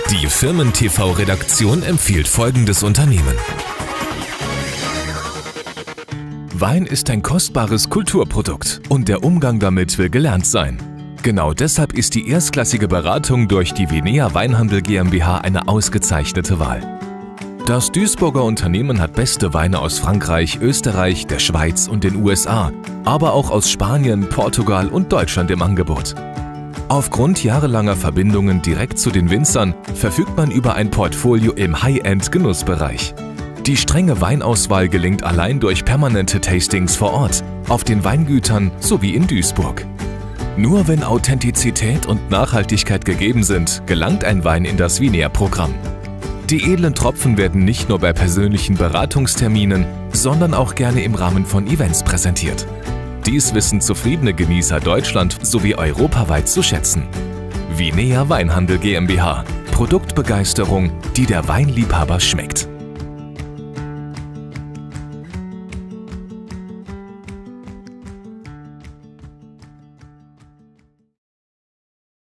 Die Firmen-TV-Redaktion empfiehlt folgendes Unternehmen. Wein ist ein kostbares Kulturprodukt und der Umgang damit will gelernt sein. Genau deshalb ist die erstklassige Beratung durch die Vinea Weinhandel GmbH eine ausgezeichnete Wahl. Das Duisburger Unternehmen hat beste Weine aus Frankreich, Österreich, der Schweiz und den USA, aber auch aus Spanien, Portugal und Deutschland im Angebot. Aufgrund jahrelanger Verbindungen direkt zu den Winzern verfügt man über ein Portfolio im High-End-Genussbereich. Die strenge Weinauswahl gelingt allein durch permanente Tastings vor Ort, auf den Weingütern sowie in Duisburg. Nur wenn Authentizität und Nachhaltigkeit gegeben sind, gelangt ein Wein in das Vinea-Programm. Die edlen Tropfen werden nicht nur bei persönlichen Beratungsterminen, sondern auch gerne im Rahmen von Events präsentiert. Dies wissen zufriedene Genießer Deutschland sowie europaweit zu schätzen. Vinea Weinhandel GmbH. Produktbegeisterung, die der Weinliebhaber schmeckt.